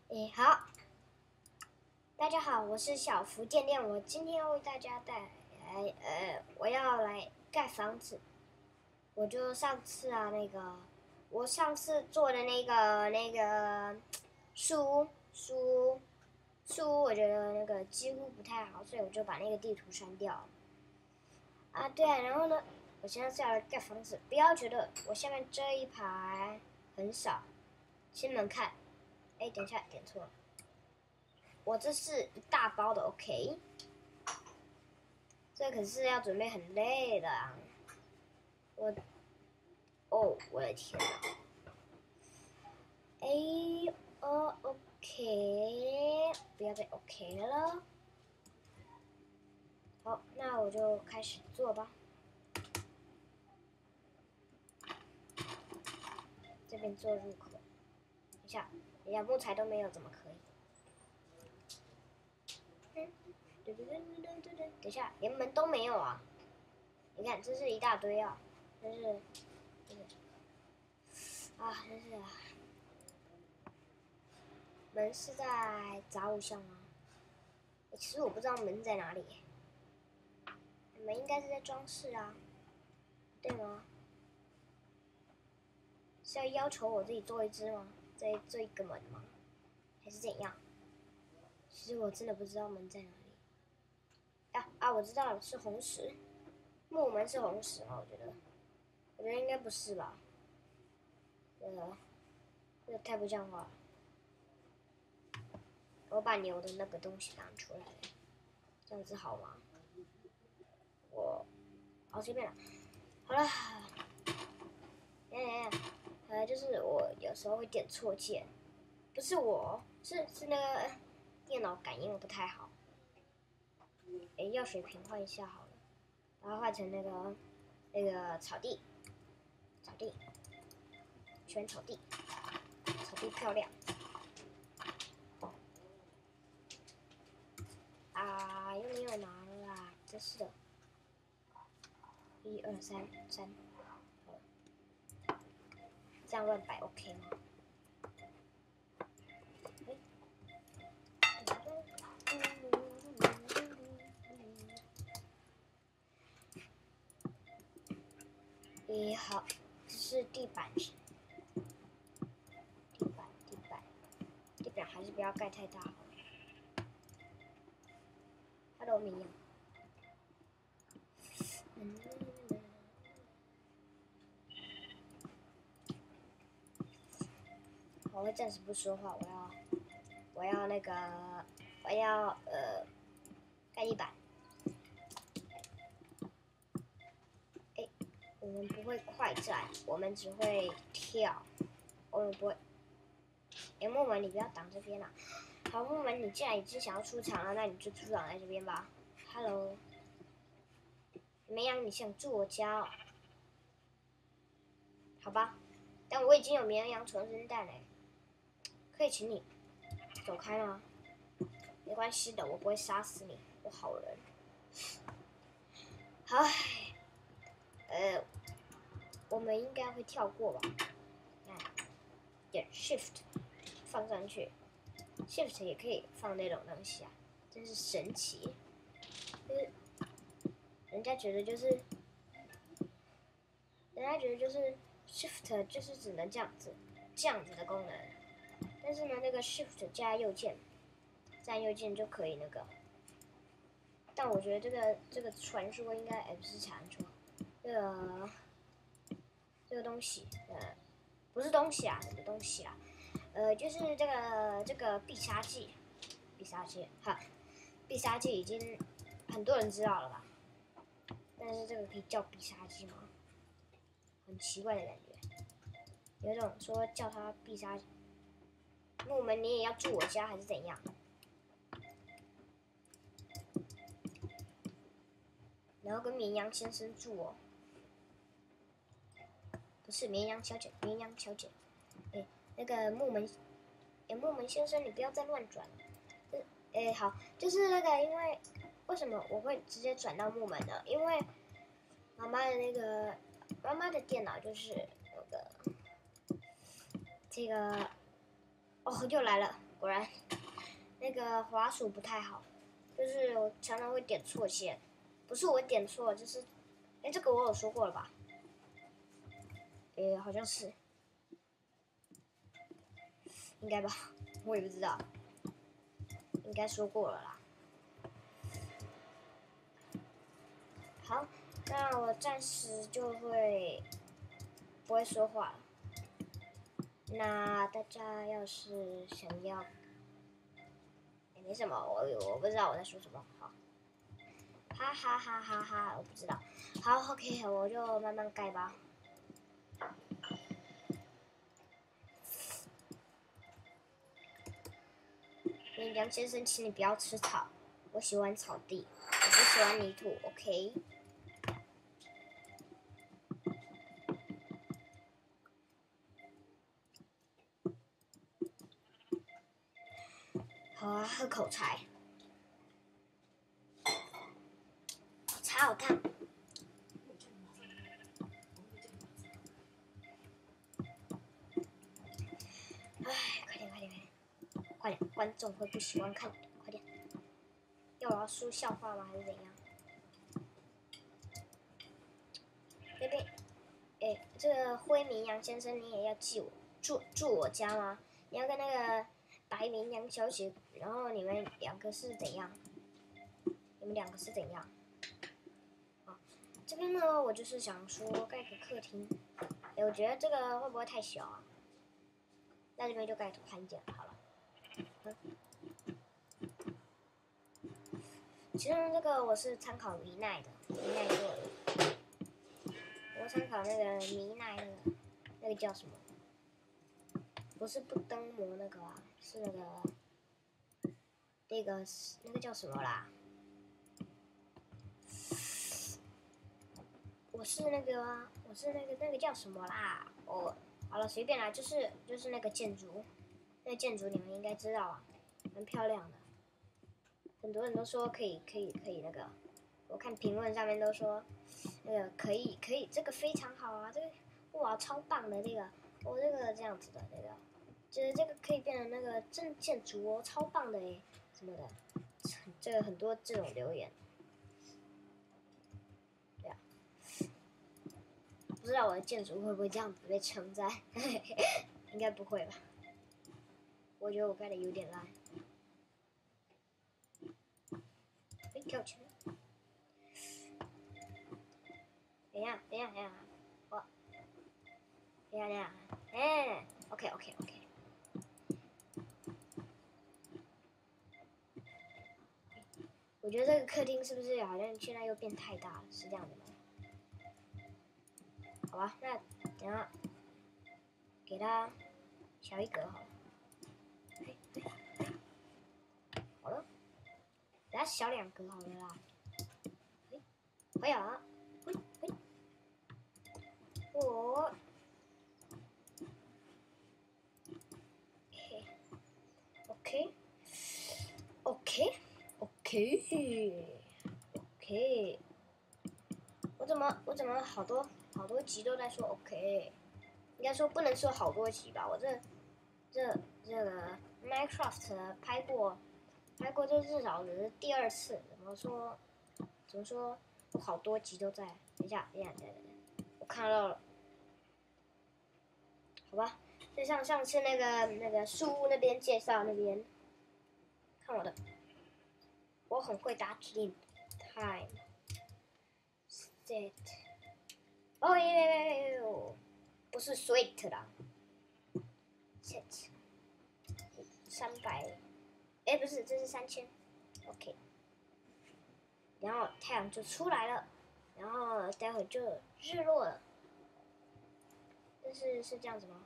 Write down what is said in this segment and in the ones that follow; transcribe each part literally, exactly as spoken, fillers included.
诶，好，大家好，我是小福店店，我今天要为大家带来，呃，我要来盖房子。我就上次啊，那个，我上次做的那个那个书书书，我觉得那个几乎不太好，所以我就把那个地图删掉了。啊，对啊，然后呢，我现在是要来盖房子，不要觉得我下面这一排很少，亲们看，哎，等一下，点错了。我这是一大包的 ，OK， 这可是要准备很累的啊。我，哦，我的天哪！哎，哦，OK，不要再 OK 了。好，那我就开始做吧。这边做入口，等一下，等一下，木材都没有，怎么可以？嗯，对对对对对对，等一下，连门都没有啊！你看，这是一大堆啊，真是，真是，啊，真是啊。门是在杂物箱吗？其实我不知道门在哪里。门应该是在装饰啊，对吗？是要要求我自己做一只吗？这这一个门吗？还是怎样？其实我真的不知道门在哪里。啊啊，我知道了，是红石。木门是红石吗？我觉得，我觉得应该不是吧。呃，这个太不像话了。我把牛的那个东西拿出来，这样子好吗？我，好随便了。好了，哎哎，呃，就是我有时候会点错键，不是我，是是那个电脑感应不太好。哎，药水瓶换一下好了，把它换成那个那个草地，草地，选草地，草地漂亮。啊，又没有拿了啦，真是的。一二三三，好，这样乱摆 OK 吗？诶，好，这是地板，地板，地板，地板还是不要盖太大好了。Hello，米娅。嗯，我会暂时不说话，我要，我要那个，我要呃，盖地板。哎，我们不会快战，我们只会跳，我们不会。哎，木门，你不要挡这边啦。好，木门，你既然已经想要出场了，那你就出场在这边吧。Hello，绵羊，你想住我家哦？好吧，但我已经有绵羊传真蛋嘞，可以请你走开吗？没关系的，我不会杀死你，我好人。好，呃，我们应该会跳过吧？看，点 Shift 放上去 ，Shift 也可以放那种东西啊，真是神奇。就是人家觉得就是，人家觉得就是 Shift 就是只能这样子，这样子的功能。但是呢，那个 Shift 加右键，占右键就可以那个。但我觉得这个这个传说应该，哎，不是传说，这个这个东西，呃，不是东西啊，什么东西啊？呃，就是这个这个必杀技，必杀技，哈，必杀技已经很多人知道了吧？但是这个可以叫必杀技吗？很奇怪的感觉，有一种说叫他必杀木门，你也要住我家还是怎样？然后跟绵羊先生住哦，不是绵羊小姐，绵羊小姐，哎，那个木门，哎，木门先生，你不要再乱转了。哎，好，就是那个，因为为什么我会直接转到木门呢？因为妈妈的那个妈妈的电脑就是那个这个，哦，又来了， 果然那个滑鼠不太好，就是我常常会点错线，不是我点错，就是哎，这个我有说过了吧？诶，好像是，应该吧，我也不知道，应该说过了啦。好，那我暂时就会不会说话了。那大家要是想要，也没什么，我我不知道我在说什么。好，哈哈哈哈哈，我不知道。好 ，OK， 我就慢慢盖吧。杨先生，请你不要吃草，我喜欢草地，我不喜欢泥土 ，OK？ 好啊，喝口茶。茶好烫。哎，快点快点快点，快点！观众会不喜欢看，快点！要我要说笑话吗？还是怎样？贝贝，哎，这个灰绵羊先生，你也要记我住住我家吗？你要跟那个白绵羊小姐，然后你们两个是怎样？你们两个是怎样？啊，这边呢，我就是想说盖个客厅。哎，我觉得这个会不会太小啊？那这边就盖头看见好了。嗯，其实这个我是参考米奈的，米奈做的。我参考那个米奈那个，那个叫什么？不是不登魔那个啊，是那个那个那个叫什么啦？我是那个啊，我是那个那个叫什么啦？哦，好了，随便啦，就是就是那个建筑，那个建筑你们应该知道啊，蛮漂亮的。很多人都说可以可以可以那个，我看评论上面都说那个可以可以，这个非常好啊，这个哇超棒的这个，哦这个这样子的那个，就是这个可以变成那个真建筑哦，超棒的诶，什么的，这个很多这种留言。对啊，不知道我的建筑会不会这样子被称赞，应该不会吧？我觉得我盖的有点烂。哎，跳起来！等一下，等一下，等一下，我，等一下，等一下，哎 ，OK，OK，OK。我觉得这个客厅是不是好像现在又变太大了？是这样的吗？好吧，那等下给它小一格好了。好了，等下小两格好了啦。哎，可以啊。喂喂，我。OK OK OK OK， 我怎么我怎么好多好多集都在说 OK， 应该说不能说好多集吧，我这这这个 Minecraft 拍过拍过，这至少只是第二次，怎么说怎么说，我好多集都在。等一下等一下等一下，我看到了，好吧，就像上次那个那个书屋那边介绍那边，看我的。我很会打指令 ，time set， 哦耶耶，不是 sweet 啦 ，set 三百，哎不是，这是三千 ，OK， 然后太阳就出来了，然后待会就日落了，但是是这样子吗？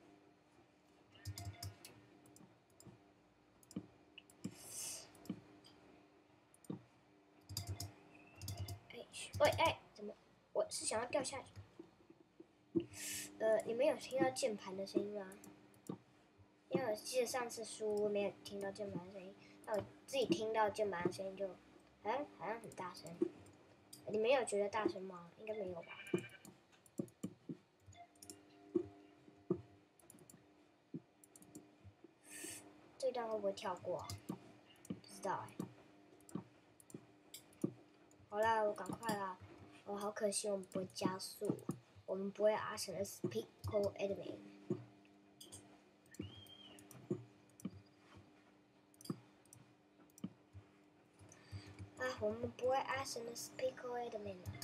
哎，喂哎，怎么？我是想要掉下去。呃，你们有听到键盘的声音吗？因为我记得上次书没有听到键盘的声音，那我自己听到键盘的声音就好像好像很大声。你们有觉得大声吗？应该没有吧。这这段会不会跳过啊？不知道哎、好啦，我赶快啦！哦，好可惜，我们不会加速，我们不会 Arsenal Pico Admin。啊，我们不会 Arsenal Pico Admin 啊。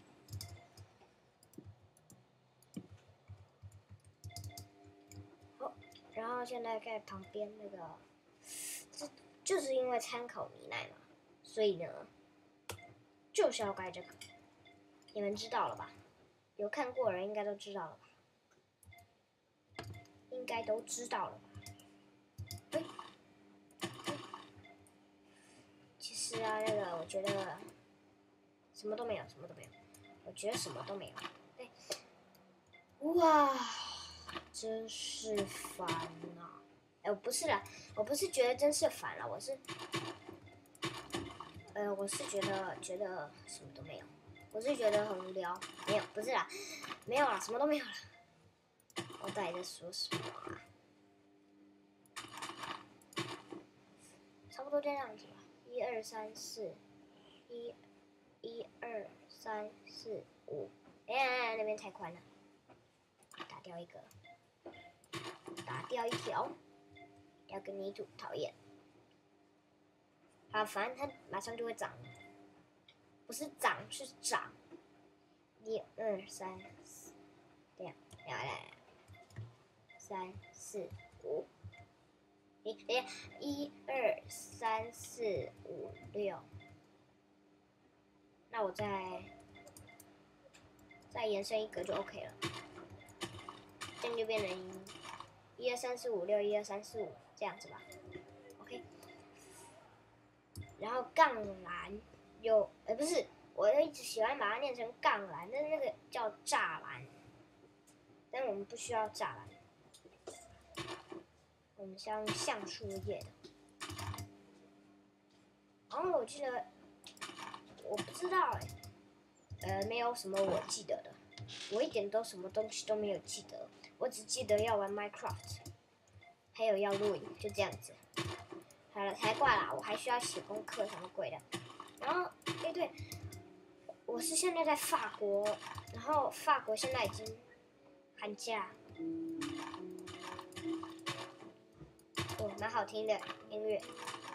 好，然后现在在旁边那个，这就是因为参考尼奈嘛，所以呢，就是要改这个。你们知道了吧？有看过的人应该都知道了吧？应该都知道了吧？哎，其实啊，那个我觉得什么都没有，什么都没有。我觉得什么都没有。哎，哇，真是烦啊！哎，我不是啦，我不是觉得真是烦了，我是，呃，我是觉得觉得什么都没有。我是觉得很无聊，没有，不是啦，没有啦，什么都没有了。我到底在说什么啊？差不多这样子吧，一二三四，一，一二三四五，哎，那边太宽了，打掉一个，打掉一条，要跟泥土讨厌。好，反正它马上就会长了，不是长是长。一二三四，这样，来来来，三四五，一，等下，一二三四五六，那我再再延伸一格就 OK 了，这样就变成一二三四五六，一二三四五这样子吧 ，OK。然后杠栏有，呃，不是。我一直喜欢把它念成杠栏，但是那个叫栅栏，但我们不需要栅栏，我们是要用橡树叶的。然后我记得，我不知道哎、欸，呃，没有什么我记得的，我一点都什么东西都没有记得，我只记得要玩 Minecraft， 还有要录影，就这样子。好了，才怪啦，我还需要写功课什么鬼的。然后，哎对。我是现在在法国，然后法国现在已经寒假，哦，蛮好听的音乐。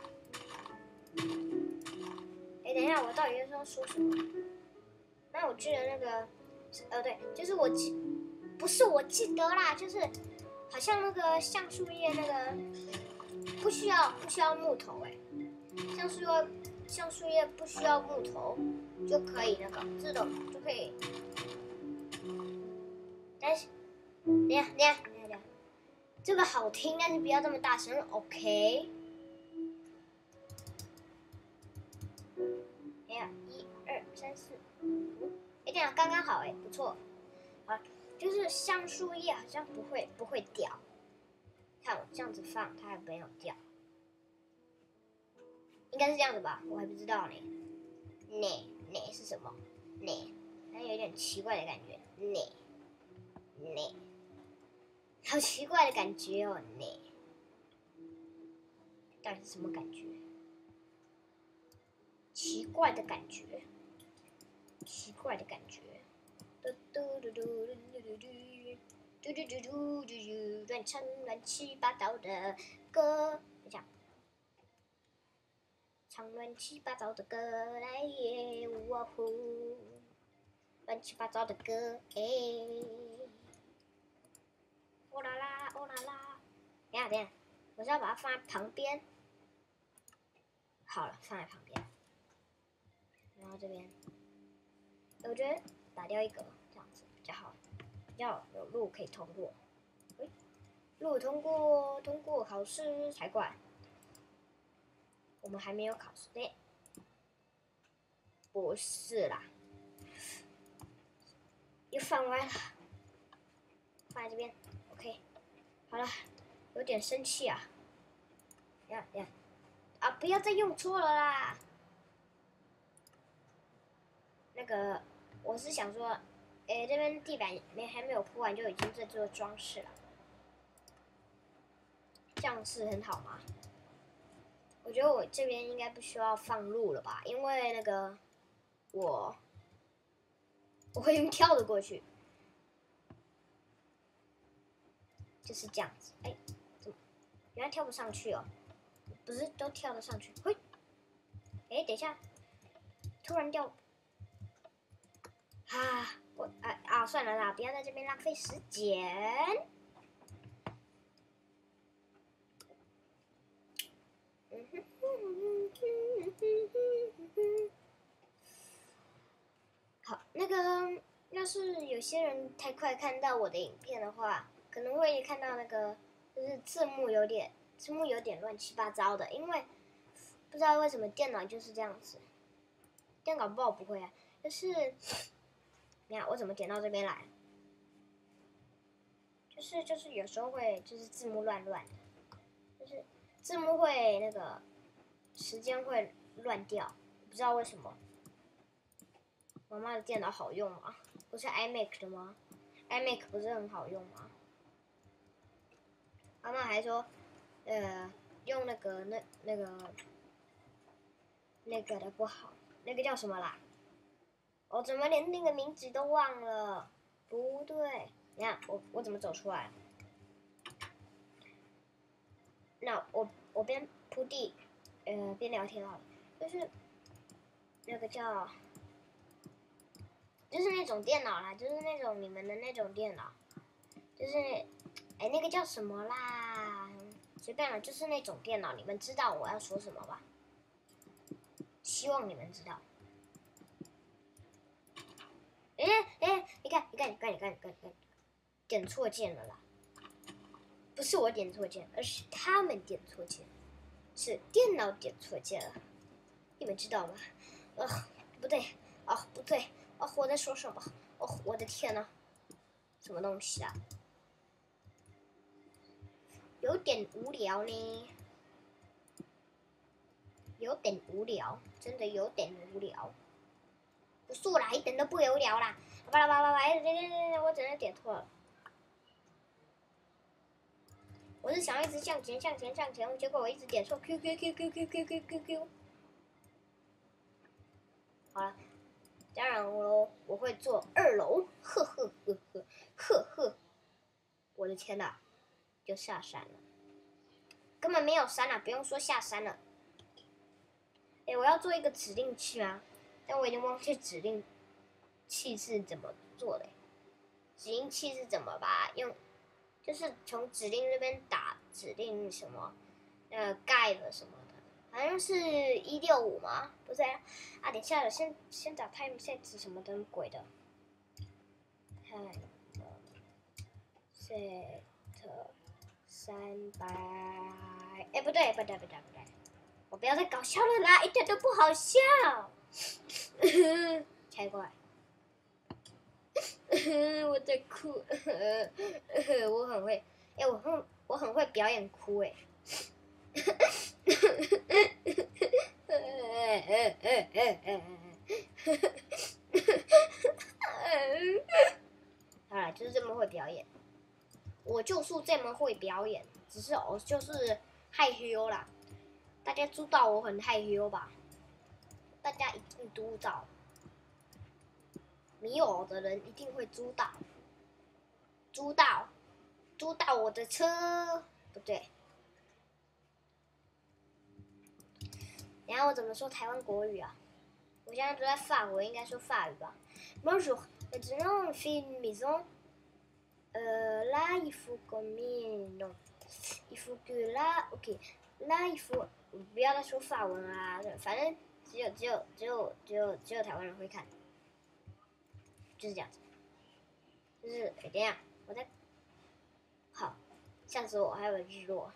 哎，等一下，我到底是要说什么？那我记得那个，呃，对，就是我记，不是我记得啦，就是好像那个橡树叶那个不需要不需要木头哎，橡树叶橡树叶不需要木头。就可以那个自动就可以，但是，等下等下等下等下，这个好听，但是不要这么大声 ，OK？ 等下，一二三四五，哎，这样刚刚好，哎，不错。好，就是橡树叶好像不会不会掉，看我这样子放，它还没有掉，应该是这样子吧？我还不知道呢。呢呢是什么？呢，还有点奇怪的感觉。呢呢，好奇怪的感觉哦。呢，到底是什么感觉？奇怪的感觉，奇怪的感觉。嘟嘟嘟嘟嘟嘟嘟嘟嘟嘟嘟嘟嘟，乱唱乱七八糟的歌。等一下。唱乱七八糟的歌来耶，呜呼！乱七八糟的歌，哎，哦啦啦，哦啦啦！等下等下，我是要把它放在旁边。好了，放在旁边。然后这边，我觉得打掉一个这样子比较好，比较有路可以通过。喂，路通过，通过考试才怪。我们还没有考试呢，不是啦，又放歪了，放在这边 ，OK， 好了，有点生气啊，呀呀，啊，不要再用错了啦，那个，我是想说，诶，这边地板没还没有铺完就已经在做装饰了， 这样是很好吗？我觉得我这边应该不需要放路了吧，因为那个我我会用跳的过去，就是这样子。哎，怎么原来跳不上去哦？不是都跳得上去？嘿，哎，等一下，突然掉。啊，我啊啊，算了啦，不要在这边浪费时间。好，那个要是有些人太快看到我的影片的话，可能会看到那个就是字幕有点字幕有点乱七八糟的，因为不知道为什么电脑就是这样子。电脑不好不会啊，就是你看我怎么点到这边来，就是就是有时候会就是字幕乱乱的，就是字幕会那个时间会乱掉，不知道为什么。妈妈的电脑好用吗？不是 iMac 的吗 ？iMac 不是很好用吗？妈妈还说，呃，用那个那那个那个的不好，那个叫什么啦？我怎么连那个名字都忘了？不对，你看我我怎么走出来？那我我边铺地，呃，边聊天好了，就是那个叫。就是那种电脑啦，就是那种你们的那种电脑，就是，哎，那个叫什么啦？随便了，就是那种电脑，你们知道我要说什么吧？希望你们知道。哎哎，你看，你看，你看，你看，你看，你看，点错键了啦！不是我点错键，而是他们点错键，是电脑点错键了。你们知道吗？呃，不对，哦，不对，哦，我在说什么？哦，我的天呐，什么东西啊？有点无聊呢，有点无聊，真的有点无聊。不是啦，一点都不无聊啦！巴拉巴拉巴拉，哎，对对对，我真的点错了。我是想一直向前向前向前，结果我一直点错 Q Q Q Q Q Q Q Q Q。好了，当然我我会做二楼，呵呵呵呵呵呵。我的天哪，就下山了，根本没有山啊，不用说下山了。哎，我要做一个指令器吗？但我已经忘记指令器是怎么做的。指令器是怎么把用？就是从指令这边打指令什么，呃，盖了什么的，好像是一六五吗？不是啊，啊，等一下了，先先打 time set 什么的鬼的 ，time set 三百，哎，不对，不对，不对，不对，我不要再搞笑了啦，一点都不好笑，才怪。我在哭，我很会，哎、欸，我很我很会表演哭哎、欸。好了，就是这么会表演，我就是这么会表演，只是我就是害羞啦。大家知道我很害羞吧？大家一定知道。迷我的人一定会租到，租到，租到我的车，不对。然后我怎么说台湾国语啊？我现在都在法国，应该说法语吧。Bonjour, maintenant on fait une maison. Euh, là, il faut combien? Non, il faut que là, ok, là il faut 不要再说法文啊，反正只有只有只有只有只有台湾人会看。就是这样子，就是哎，等一下，我在，好，吓死我，还有日落。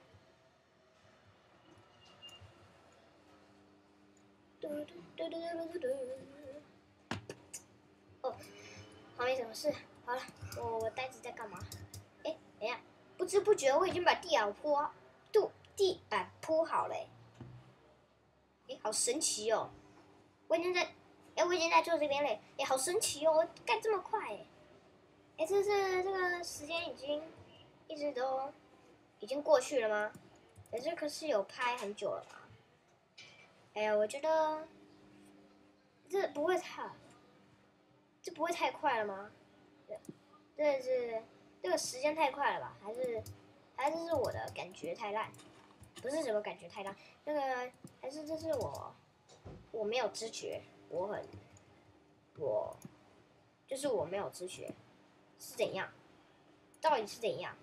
哦，好，没什么事。好了，我我袋子在干嘛？哎，等一下，不知不觉我已经把地板铺，地地板铺好了。哎，好神奇哦！我已经在，哎，我已经在做这边嘞。哎，好神奇哦，盖这么快哎！哎，这是这个时间已经一直都已经过去了吗？ 哎，这可是有拍很久了吧？哎呀，我觉得这不会太，这不会太快了吗？真的是这个时间太快了吧？还是还是是我的感觉太烂？不是什么感觉太烂，那个还是这是我我没有知觉，我很我就是我没有知觉，是怎样？到底是怎样？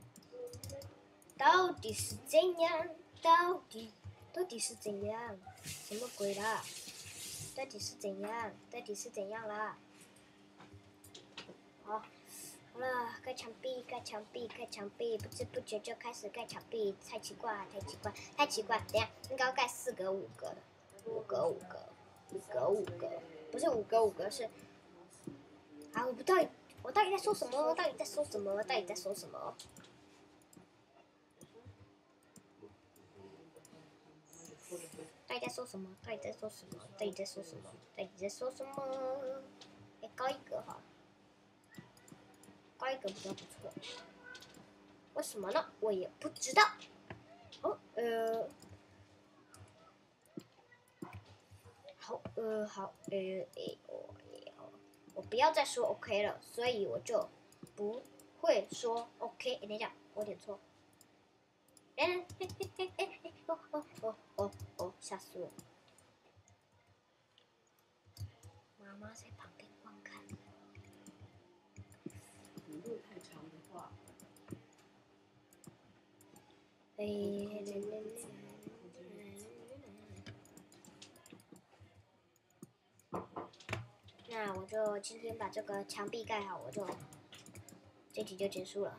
到底是怎样？到底到底是怎样？什么鬼啦？到底是怎样？到底是怎样啦？好，好了，盖墙壁，盖墙壁，盖墙壁，不知不觉就开始盖墙壁，太奇怪，太奇怪，太奇怪。等下应该要盖四格五格的，五格五格，五格五格，不是五格五格是。啊，我不到底，我到底在说什么？到底在说什么？到底在说什么？到底在说什么？到底在说什么？到底在说什么？到底在说什么？哎，高一格哈，高一格比较不错。为什么呢？我也不知道。哦，呃，好，呃，好，呃，诶，我我我不要再说 OK 了，所以我就不会说 OK。等一下，我点错。哎，嘿嘿嘿嘿嘿，哦哦哦哦哦，吓死我！妈妈在旁边观看。 语录太长的话， 哎，那我就今天把这个墙壁盖好，我就这题就结束了。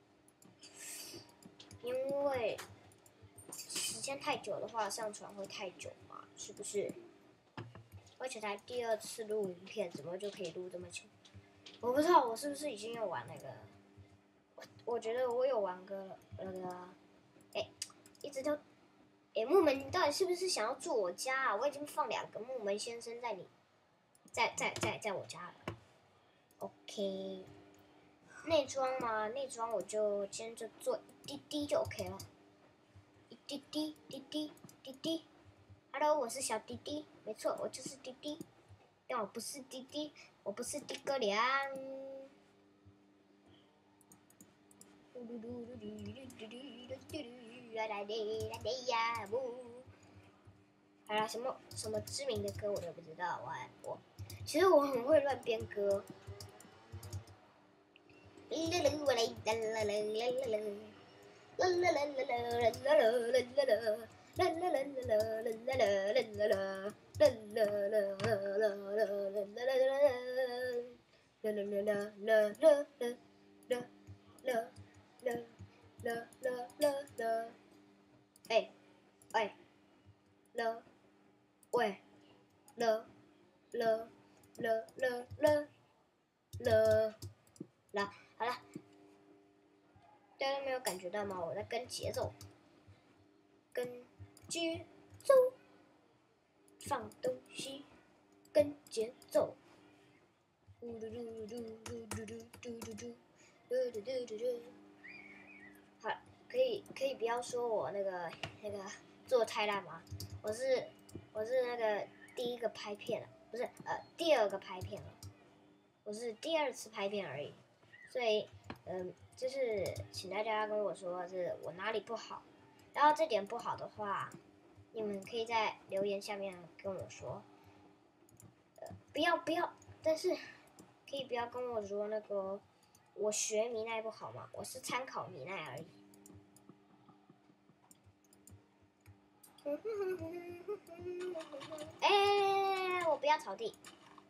因为时间太久的话，上传会太久嘛，是不是？而且才第二次录影片，怎么就可以录这么久？我不知道我是不是已经有玩那个，我我觉得我有玩个那个，哎，一直都，哎，木门，你到底是不是想要住我家啊？我已经放两个木门先生在你，在在在在我家了。OK， 内装嘛，内装我就先就做一滴滴就 OK 了，一滴滴滴滴滴滴。Hello， 我是小滴滴，没错，我就是滴滴，但我不是滴滴，我不是滴哥良。好了，什么什么知名的歌我都不知道，我我其实我很会乱编歌。哎哎了喂了了了了了了了，好了，大家都没有感觉到吗？我在跟节奏，跟节奏，放东西，跟节奏。嘟嘟嘟嘟嘟嘟嘟嘟嘟嘟嘟嘟嘟嘟。好，可以可以不要说我那个那个做太烂吗？我是我是那个第一个拍片了，不是呃第二个拍片了，我是第二次拍片而已，所以嗯、呃，就是请大家跟我说是我哪里不好，然后这点不好的话，你们可以在留言下面跟我说，呃不要不要，但是可以不要跟我说那个我学米奈不好吗？我是参考米奈而已。哎，我不要草地。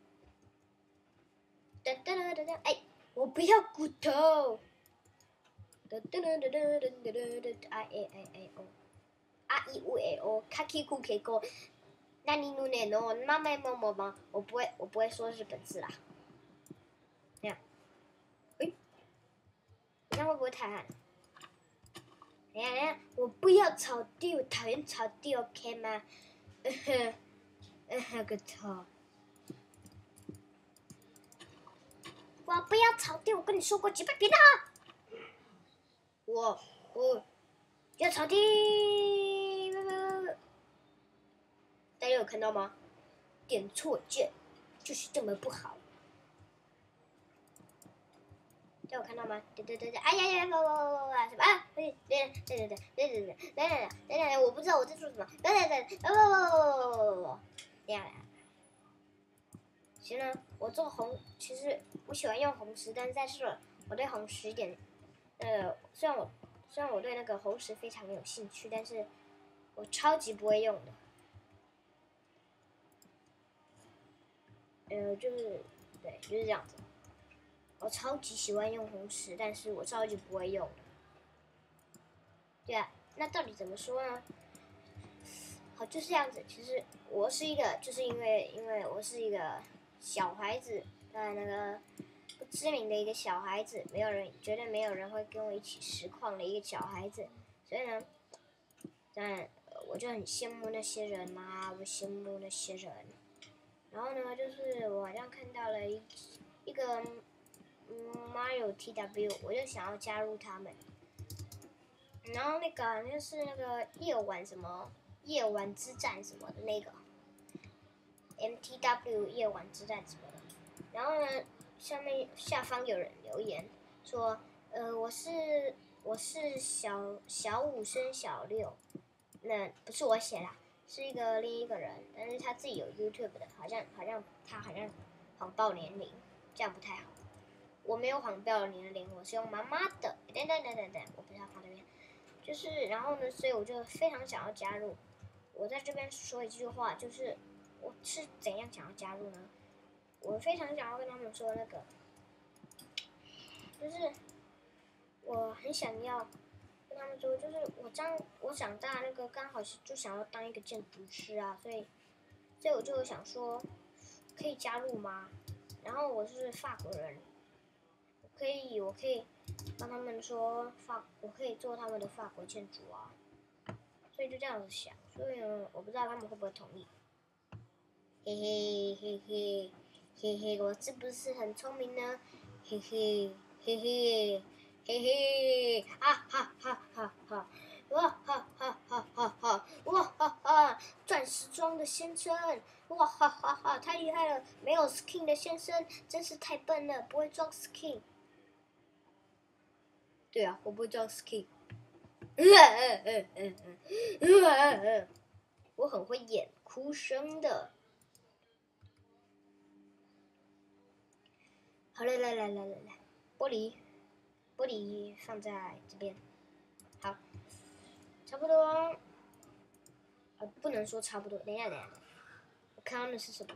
噔噔噔噔噔，哎，我不要骨头。噔噔噔噔噔噔噔噔噔，哎哎哎哎哦，啊一五哎哦，卡基库 K 哥，那你努内诺，妈妈么么么，我不会，我不会说日本字啦。这样，哎，这样会不会太暗？哎呀哎呀，我不要草地，我讨厌草地 ，OK 吗？嗯哼，嗯哼个头。我不要草地，我跟你说过几百遍了。我我要草地，大家有看到吗？点错键就是这么不好。大家有看到吗？对对对对，哎呀呀，哇哇哇哇哇什么啊？对对对对对对对对对对对对，我不知道我在说什么。对对对，哇哇哇哇哇哇哇哇！这样。其实呢，我做红，其实我喜欢用红石，但是但是我对红石一点，呃，虽然我虽然我对那个红石非常有兴趣，但是我超级不会用的。呃，就是对，就是这样子。我超级喜欢用红石，但是我超级不会用的。对啊，那到底怎么说呢？好，就是这样子。其实我是一个，就是因为因为我是一个小孩子，在那个不知名的一个小孩子，没有人绝对没有人会跟我一起实况的一个小孩子，所以呢，但我就很羡慕那些人啊，我羡慕那些人。然后呢，就是我好像看到了一一个嗯 Mario T W， 我就想要加入他们。然后那个好像是那个夜晚什么夜晚之战什么的那个 M T W 夜晚之战什么的。然后呢，下面下方有人留言说，呃，我是我是小小五升小六，那不是我写的，是一个另一个人，但是他自己有 YouTube 的，好像好像他好像谎报年龄，这样不太好。我没有谎报年龄，我是用妈妈的。等等等等等，我不是要放这边。就是，然后呢，所以我就非常想要加入。我在这边说一句话，就是我是怎样想要加入呢？我非常想要跟他们说那个，就是我很想要跟他们说，就是我长我长大那个刚好是就想要当一个建筑师啊，所以，所以我就想说，可以加入吗？然后我是法国人，我可以我可以帮他们说法，我可以做他们的法国建筑啊。所以就这样子想，所以呢，我不知道他们会不会同意。嘿嘿嘿嘿嘿嘿，我是不是很聪明呢？嘿嘿嘿嘿嘿嘿，啊哈哈哈哈！哇哈哈哈哈哈！哇哈哈！钻石装的先生，哇哈哈哈！太厉害了！没有 skin 的先生真是太笨了，不会装 skin。对啊，我不会装 skin。我很会演哭声的。好了，来来来来来，玻璃，玻璃放在这边。好，差不多。呃，不能说差不多。等一下，等一下，我看到的是什么？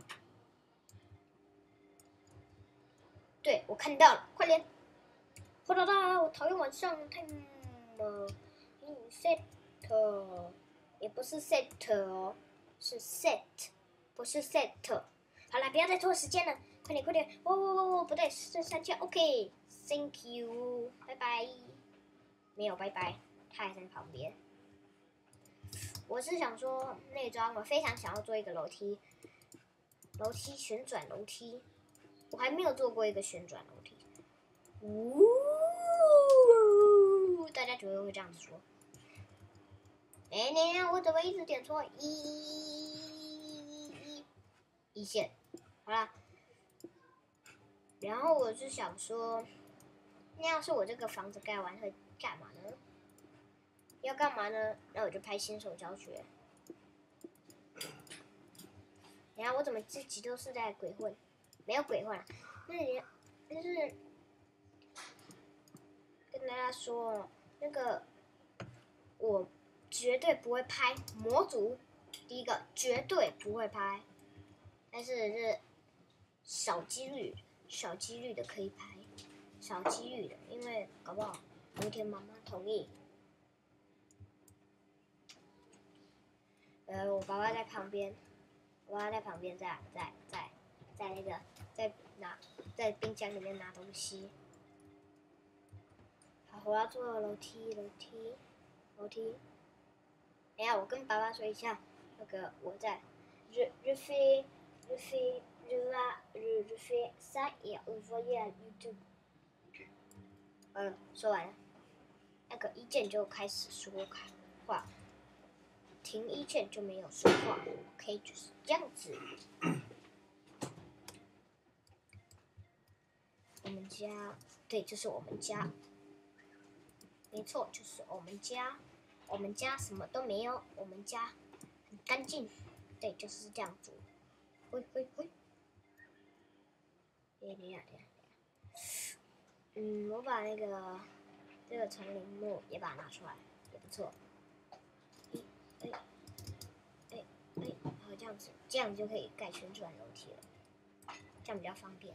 对，我看到了，快点！火老大，我讨厌晚上太么。嗯 ，set，也不是 set 哦，是 set，不是 set。好了，不要再拖时间了，快点快点！哦哦哦哦，不对，是三千 ，OK，Thank you，拜拜。没有拜拜，他还在旁边。我是想说，那桩我非常想要做一个楼梯，楼梯旋转楼梯，我还没有做过一个旋转楼梯。呜，大家绝对会这样子说。哎，你我怎么一直点错？一一线，好啦。然后我就想说，那要是我这个房子盖完会干嘛呢？要干嘛呢？那我就拍新手教学。然后我怎么自己都是在鬼混？没有鬼混啊，那你就是跟大家说，那个我绝对不会拍模组，第一个绝对不会拍，但是是小几率，小几率的可以拍，小几率的，因为搞不好有一天妈妈同意。呃，我爸爸在旁边，我爸爸在旁边在在在在那个在拿在冰箱里面拿东西。好，我要坐楼梯，楼梯，楼梯。等一下，我跟爸爸说一下，那个我在，je je fais je fais je va je je fais ça et envoyer à YouTube。嗯，说完了。 那个一键就开始说话，停一键就没有说话。OK， 就是这样子。我们家，对，这是我们家，没错，就是我们家。我们家什么都没有，我们家很干净。对，就是这样子。喂喂喂！哎，等一下，等一下。嗯，我把那个这个丛林木也把它拿出来，也不错。哎哎哎哎，好，这样子，这样就可以盖旋转楼梯了，这样比较方便。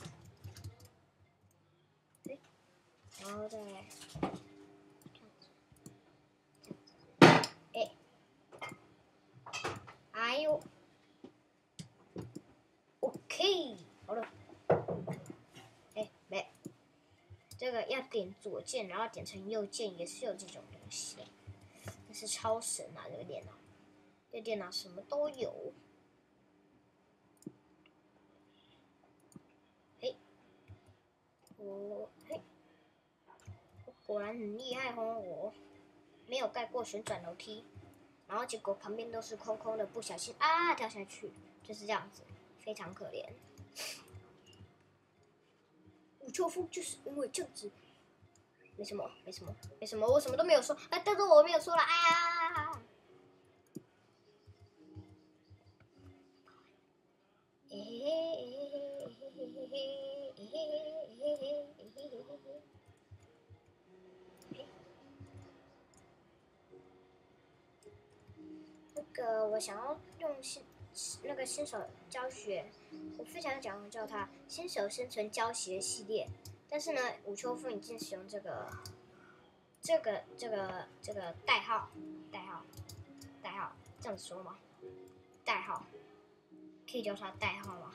哎，然后再这样子，这样子，哎，哎呦 ，OK， 好了。哎，没。这个要点左键，然后点成右键，也是有这种东西，但是超神啊！这个电脑，这个电脑什么都有。嘿，我嘿，我果然很厉害哦！我没有盖过旋转楼梯，然后结果旁边都是空空的，不小心啊掉下去，就是这样子，非常可怜。武秋风就是因为这样子。没什么，没什么，没什么，我什么都没有说。哎，但是我没有说了，哎呀！那个，我想要用新那个新手教学，我非常想叫它新手生存教学系列。但是呢，武秋风已经使用这个这个这个这个代号代号代号，这样子说吗？代号可以叫它代号吗？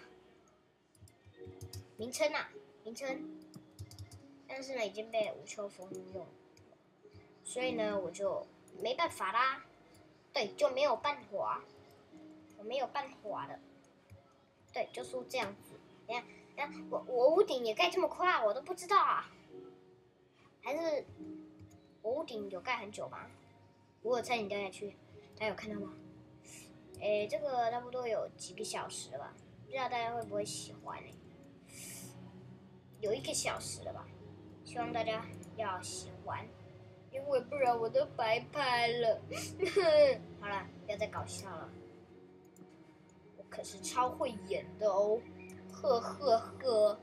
名称啊，名称。但是呢，已经被武秋风用，所以呢，我就没办法啦。对，就没有办法，我没有办法的。对，就是这样子。你看，你看，我我屋顶也盖这么快，我都不知道啊。还是我屋顶有盖很久吗？我有差点掉下去，大家有看到吗？诶，这个差不多有几个小时了吧？不知道大家会不会喜欢呢？有一个小时了吧？希望大家要喜欢，因为不然我都白拍了。好了，不要再搞笑了，我可是超会演的哦，呵呵呵。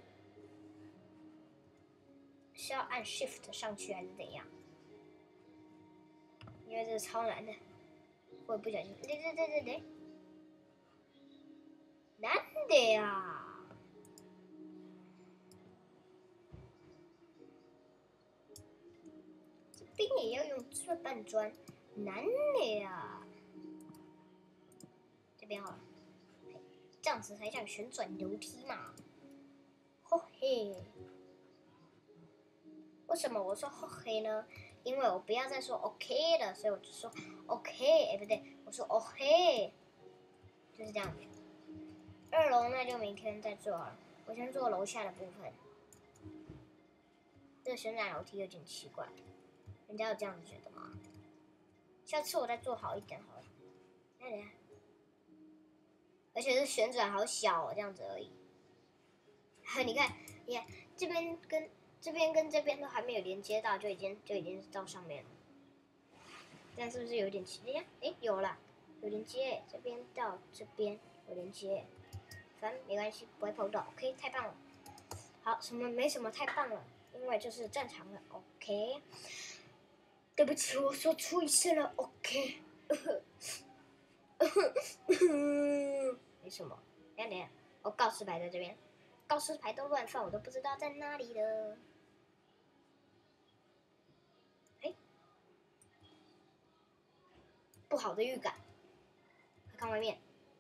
是要按 Shift 上去还是怎样？因为这个超难的，会不小心，对对对对对，难的呀！这边也要用这半砖，难的呀！这边好了，这样子才叫旋转楼梯嘛。吼嘿！为什么我说吼嘿呢？因为我不要再说 OK 了，所以我就说 OK， 哎不对，我说哦嘿，就是这样子。二楼那就明天再做了，我先做楼下的部分。这个旋转楼梯有点奇怪，人家有这样子觉得吗？下次我再做好一点好了。那等下，而且是旋转好小哦，这样子而已。你看，你看这边跟这边跟这边都还没有连接到，就已经就已经到上面了。这样是不是有点奇怪？哎，有了，有连接，这边到这边有连接。反正没关系，不会碰到。OK， 太棒了。好，什么没什么太棒了，因为就是正常的。OK， 对不起，我说出一声了。OK， 没什么。等下等下，我告示牌在这边，告示牌都乱放，我都不知道在哪里了。哎，不好的预感，快看外面。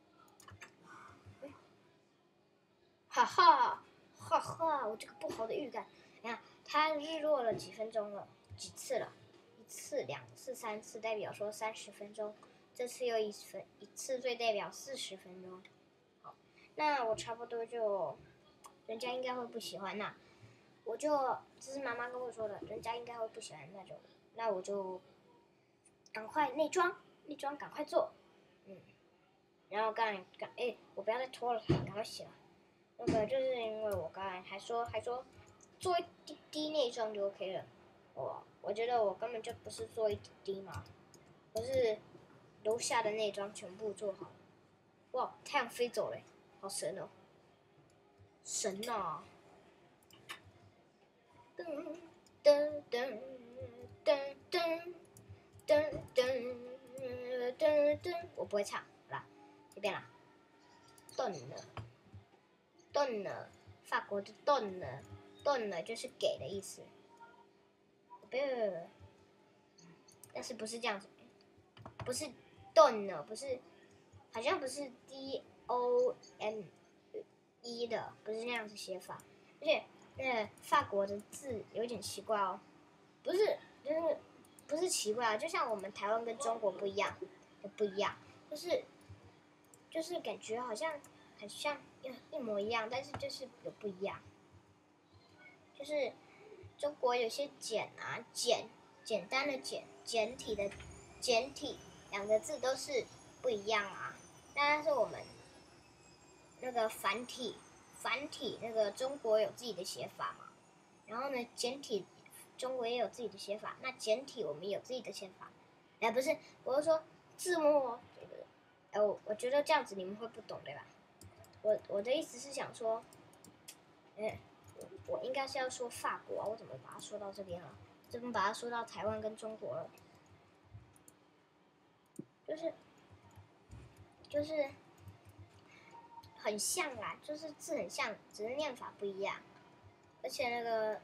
哈哈，哈哈！我这个不好的预感，你看它日落了几分钟了，几次了？一次、两次、三次，代表说三十分钟。这次又一分一次，最代表四十分钟。好，那我差不多就，人家应该会不喜欢呐。 我就这是妈妈跟我说的，人家应该会不喜欢那种，那我就赶快内装，内装赶快做，嗯，然后刚才刚哎，我不要再拖了，赶快洗了。那个就是因为我刚才还说还说做一滴滴内装就 OK 了，我我觉得我根本就不是做一滴滴嘛，我是楼下的内装全部做好。哇，太阳飞走了，好神哦！神呐！噔噔噔噔噔噔噔噔噔，我不会唱，好啦，随便啦。顿了，顿了，法国的顿了，顿了就是给的意思。不要，但是不是这样子，不是顿了，不是，好像不是 D O M E 的，不是那样子写法，而且那个法国的字有点奇怪哦，不是，就是不是奇怪啊，就像我们台湾跟中国不一样，不一样，就是就是感觉好像很像一一模一样，但是就是有不一样，就是中国有些简啊简简单的简简体的简体两个字都是不一样啊，但是我们那个繁体繁体那个中国有自己的写法嘛，然后呢简体中国也有自己的写法，那简体我们也有自己的写法，哎不是，我是说字幕，哎我我觉得这样子你们会不懂对吧？我我的意思是想说，哎，我我应该是要说法国啊，我怎么把它说到这边了？这边把它说到台湾跟中国了，就是就是很像啦，就是字很像，只是念法不一样，而且那个。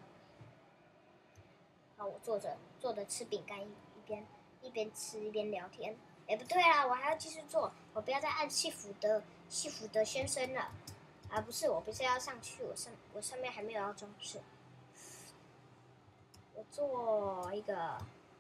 好，我坐着坐着吃饼干，一一边一边吃一边聊天。哎，不对啊，我还要继续做，我不要再按幸福的幸福的先生了。啊，不是，我不是要上去，我上我上面还没有要装饰。我做一个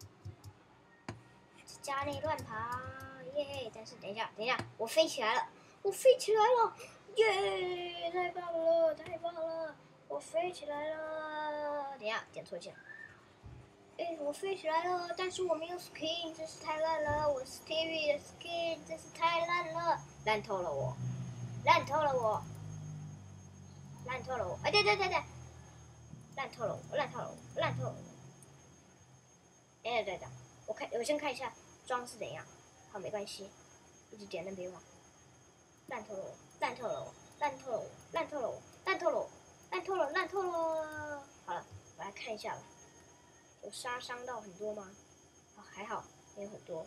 家内乱爬，耶！但是等一下，等一下，我飞起来了，我飞起来了，耶！太棒了，太棒了，我飞起来了。等一下，点错键。哎，我飞起来了，但是我没有 skin， 真是太烂了。我 Stevie 的 skin 真是太烂了，烂透了我，烂透了我，烂透了我。哎，对对对对，烂透了我，烂透了我，烂透了我。哎，对的，我看我先看一下装是怎样。好，没关系，一直点那边嘛。烂透了我，烂透了我，烂透了我，烂透了我，烂透了我，烂透了，烂透了。好了，我来看一下吧。有杀伤到很多吗？哦，还好，没有很多。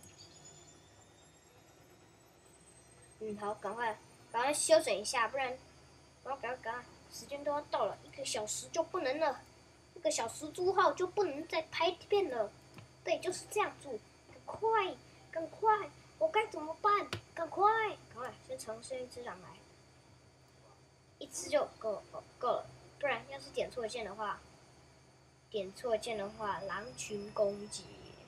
嗯，好，赶快，赶快休整一下，不然，赶快，赶快，赶快，时间都要到了，一个小时就不能了，一个小时之后就不能再拍片了。对，就是这样做，赶快，赶快，我该怎么办？赶快，赶快，先重生一只狼来，一只就够了，够了，不然要是点错键的话。点错键的话，狼群攻击，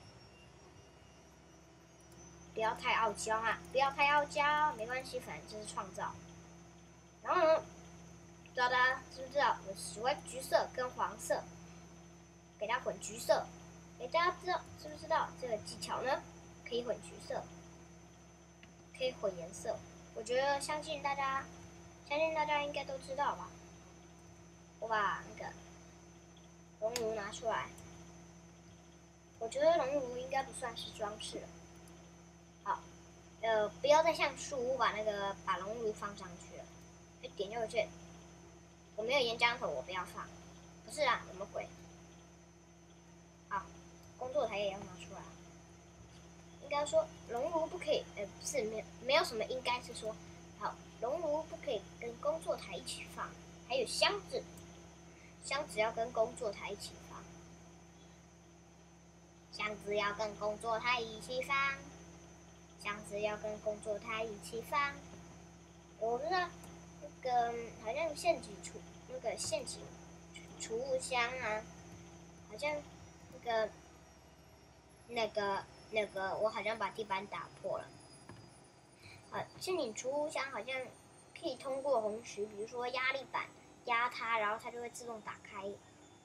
不要太傲娇哈，不要太傲娇，没关系，反正就是创造。然后呢，不知道大家知不知道，我喜欢橘色跟黄色，给它混橘色。给大家知道知不知道这个技巧呢？可以混橘色，可以混颜色。我觉得相信大家，相信大家应该都知道吧。我把那个熔炉拿出来。我觉得熔炉应该不算是装饰。好，呃，不要再像树屋把那个把熔炉放上去了。就点右键，我没有岩浆头，我不要放。不是啊，什么鬼？好，工作台也要拿出来。应该说熔炉不可以，呃，不是没有没有什么应该是说，好，熔炉不可以跟工作台一起放，还有箱子，箱子要跟工作台一起放。箱子要跟工作台一起放，箱子要跟工作台一起放。我不知道那个好像陷阱储那个陷阱储物箱啊，好像那个那个那个我好像把地板打破了。啊，陷阱储物箱好像可以通过红石，比如说压力板压它，然后它就会自动打开。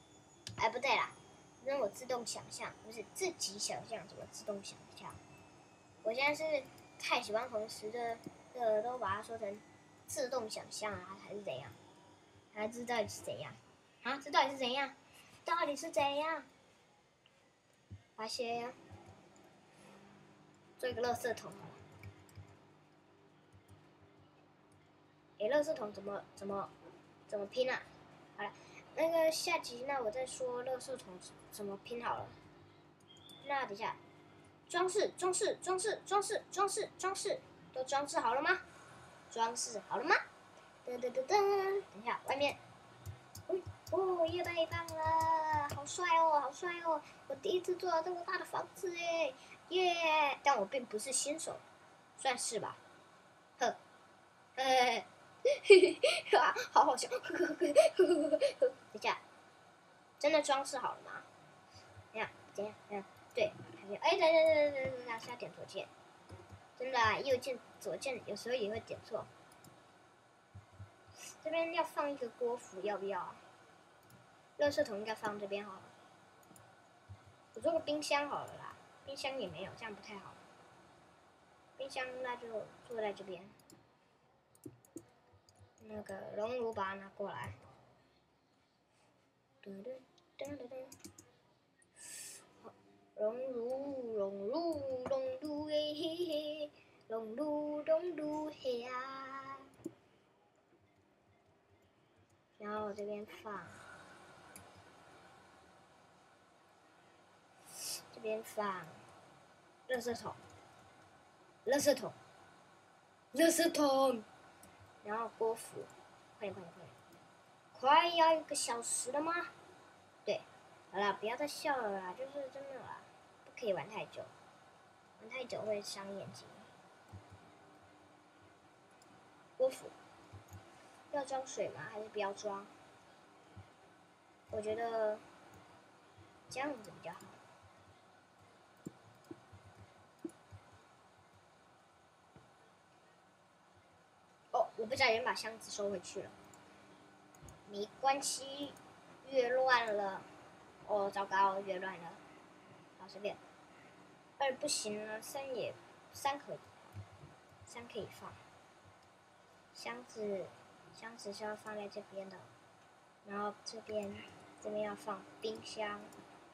哎，不对啦，让我自动想象，不是自己想象，怎么自动想象？我现在是太喜欢同时的，呃，都把它说成自动想象啊，还是怎样？还知道底是怎样？啊，这到底是怎样？到底是怎样？把些做一个垃圾桶好了。哎，垃圾桶怎么怎么怎么拼啊？好了，那个下集那我再说垃圾桶怎么拼好了。那等一下，装饰装饰装饰装饰装饰装饰都装饰好了吗？装饰好了吗？噔噔噔噔，等一下，外面，哦，越来越棒了，好帅哦，好帅哦！我第一次做到这么大的房子哎，耶！但我并不是新手，算是吧。呵，呃，啊，好好笑。等一下，真的装饰好了吗？等一下，等一下，等一下，对，还没有。哎，等等等等等等，是要点左键。真的、啊，右键、左键有时候也会点错。这边要放一个锅釜，要不要？垃圾桶应该放这边好了。我做个冰箱好了啦，冰箱也没有，这样不太好。冰箱那就坐在这边。那个熔炉把它拿过来。噔噔噔噔噔。熔炉，熔炉，熔炉嘿嘿嘿，熔炉，熔炉嘿呀。然后这边放。这边放垃圾桶，垃圾桶，垃圾桶，然后锅釜，快点快点快点，快要一个小时了吗？对，好了，不要再笑了啦，就是真的啦，不可以玩太久，玩太久会伤眼睛。锅釜要装水吗？还是不要装？我觉得这样子比较好。哦，我不小心把箱子收回去了。没关系，越乱了。哦，糟糕，越乱了。好，随便。二不行了，三也，三可以，三可以放。箱子，箱子是要放在这边的，然后这边，这边要放冰箱。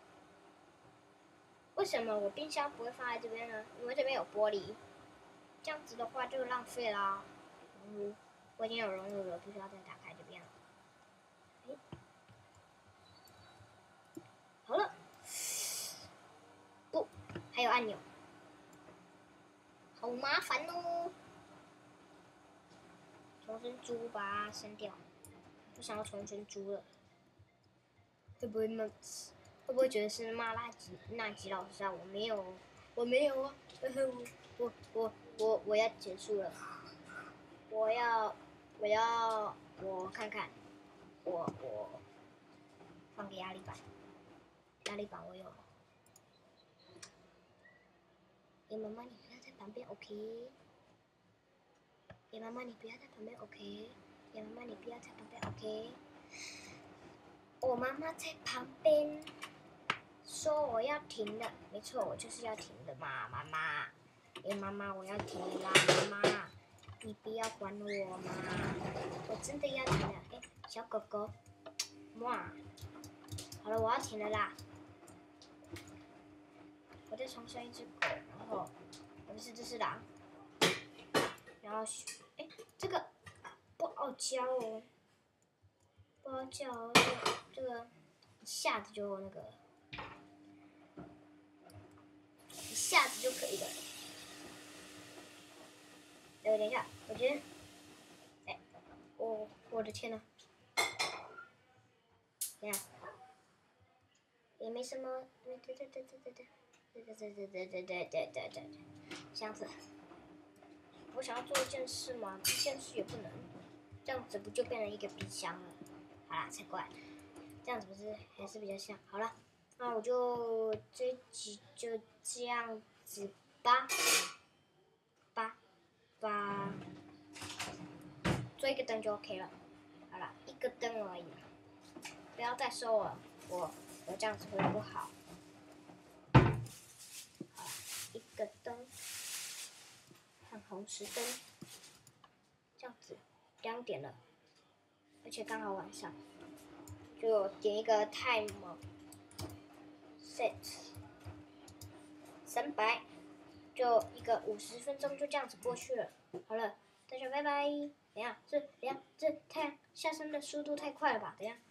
为什么我冰箱不会放在这边呢？因为这边有玻璃，这样子的话就浪费啦。熔炉，我已经有熔炉了，不需要再打开这边了。哎，好了，不，还有按钮，好麻烦哦。重生猪把它删掉，不想要重生猪了。会不会骂？会不会觉得是骂那吉那吉老师啊？我没有，我没有啊！我我我我要结束了，我要我要我看看，我我放个压力板，压力板我有。哎，妈妈你不要在旁边 ，OK？ 哎，妈妈你不要在旁边 ，OK？ 哎，妈妈你不要在旁边 ，OK？ 我妈妈在旁边。说我要停了，没错，我就是要停的嘛，妈妈。哎，妈妈，我要停了啦，妈妈，你不要管我嘛，我真的要停了。哎，小狗狗，哇，好了，我要停了啦。我再重生一只狗，然后，不是，这是狼。然后，哎，这个不好教哦，不好教哦，这个一下子就那个。一下子就可以了。哎，等一下，我觉得，哎，我我的天呐！等下，也没什么，对对对对对对对对对对对对对对对对对，这样子。我想要做一件事嘛，一件事也不能，这样子不就变成一个冰箱了？好啦，才怪，这样子不是还是比较像。好了，那我就这一集就这样子吧。吧吧，做一个灯就 OK 了。好了，一个灯而已，不要再收了，我我这样子会不好。好，一个灯，看红石灯，这样子两点了，而且刚好晚上，就点一个 time set 三百，就一个五十分钟就这样子过去了。好了，大家拜拜。等一下，这等一下这太阳下山的速度太快了吧？等一下。